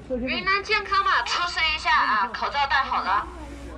云南健康码出示一下啊，口罩戴好了。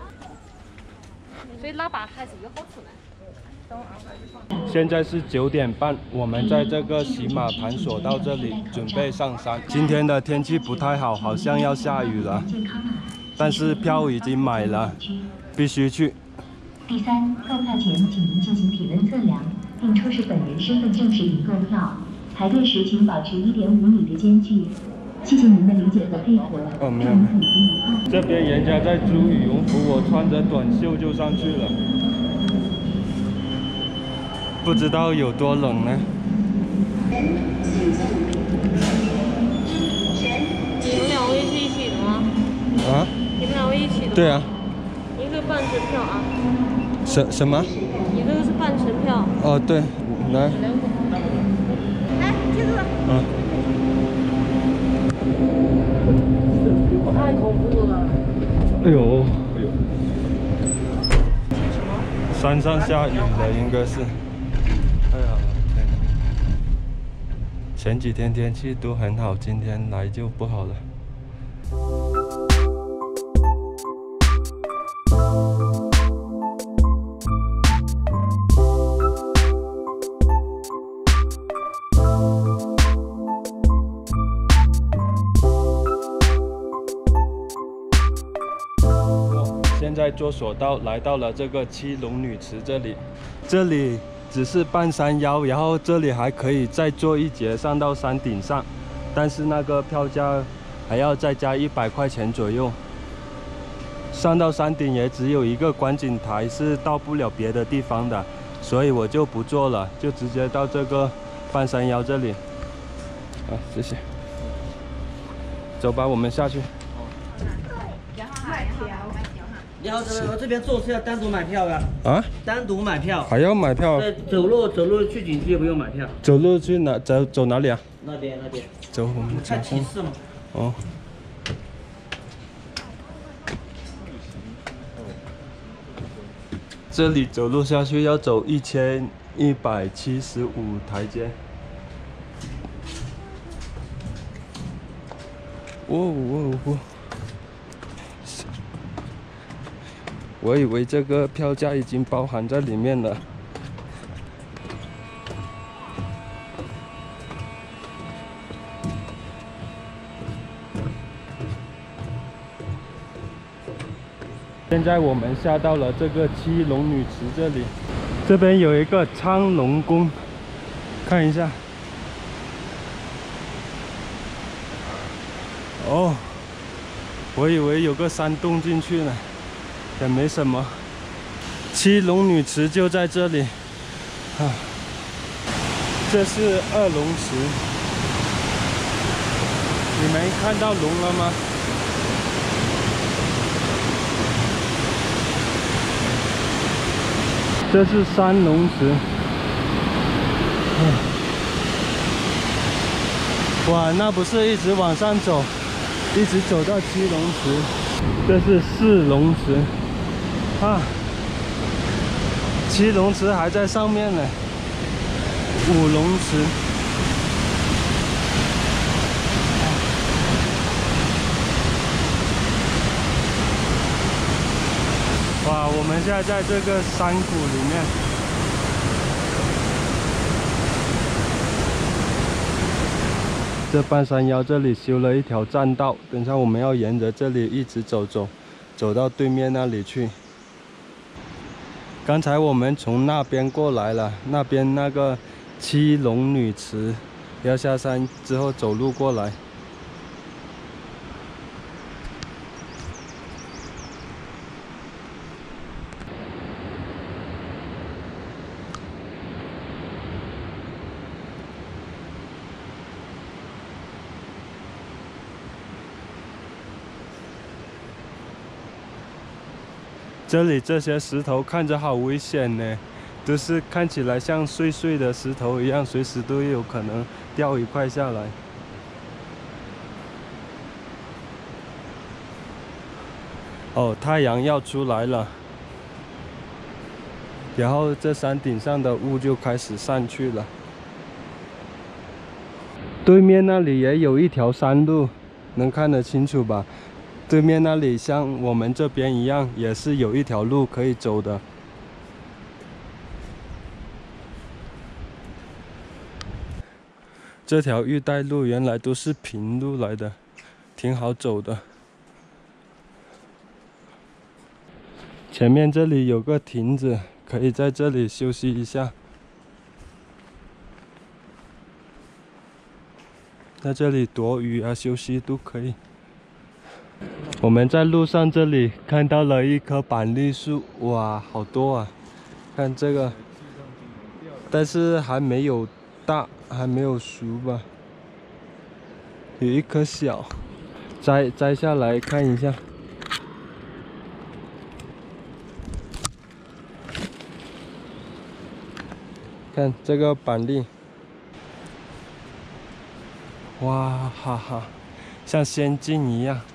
所以喇叭还是有好处的。 现在是9点半，我们在这个喜马盘索道这里准备上山。今天的天气不太好，好像要下雨了，但是票已经买了，必须去。 第三，购票前请您进行体温测量，并出示本人身份证时领购票。排队时请保持1.5米的间距。谢谢您的理解和配合。 哦，没有。这边人家在租羽绒服，我穿着短袖就上去了。不知道有多冷呢。 你们两位是一起的吗？ 啊？ 你们两位一起的？ 对啊。 一个半程票啊。 什么？ 你这个是半程票。 哦，对，来。 来，接着。 嗯。 太恐怖了。 哎呦。山上下雨了，应该是。哎呀，天哪！前几天天气都很好，今天来就不好了。现在坐索道来到了这个七龙女池这里，这里只是半山腰，然后这里还可以再坐一节上到山顶上，但是那个票价还要再加100块钱左右。上到山顶也只有一个观景台，是到不了别的地方的，所以我就不坐了，就直接到这个半山腰这里。啊，谢谢。走吧，我们下去。 你好，我这边坐是要单独买票的啊？单独买票， 还要买票？ 走路去景区也不用买票。 走路去哪？走哪里啊？ 那边。 走，我们看提示嘛。 哦。这里走路下去要走1175台阶。哦。我以为这个票价已经包含在里面了。现在我们下到了这个七龙女池这里，这边有一个苍龙宫，看一下。哦，我以为有个山洞进去呢。也没什么，七龙女池就在这里，啊，这是2龙池，你们看到龙了吗？这是3龙池，哇，那不是一直往上走，一直走到7龙池，这是4龙池。啊，7龙池还在上面呢，5龙池。哇，我们现在在这个山谷里面。这半山腰这里修了一条栈道，等下我们要沿着这里一直走到对面那里去。刚才我们从那边过来了，那边那个七龙女池，要下山之后走路过来。这里这些石头看着好危险呢，都是看起来像碎碎的石头一样，随时都有可能掉一块下来。哦，太阳要出来了，然后这山顶上的雾就开始散去了。对面那里也有一条山路， 能看得清楚吧？对面那里像我们这边一样，也是有一条路可以走的。这条玉带路原来都是平路来的，挺好走的。前面这里有个亭子，可以在这里休息一下。在这里躲雨啊，休息都可以。我们在路上这里看到了一棵板栗树，哇，好多啊！看这个，但是还没有大，还没有熟吧？有一颗小，摘下来看一下。看这个板栗，哇哈哈，像仙境一样。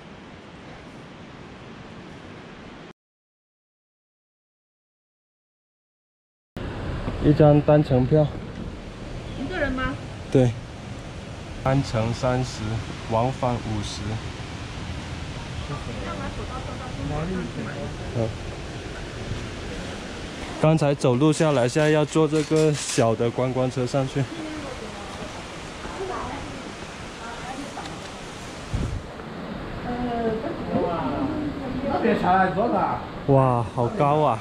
一张单程票。 一个人吗？ 对，单程30，往返50。刚才走路下来，现在要坐这个小的观光车上去。哇，好高啊！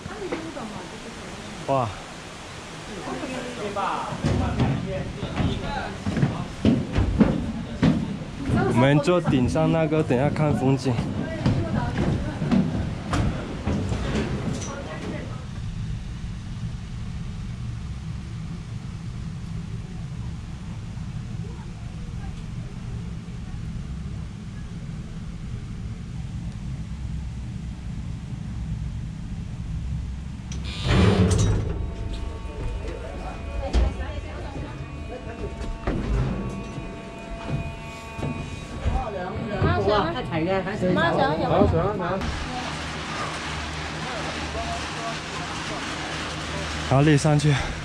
哇！我们坐顶上那个，等一下看风景。 妈想有。 好，你上去。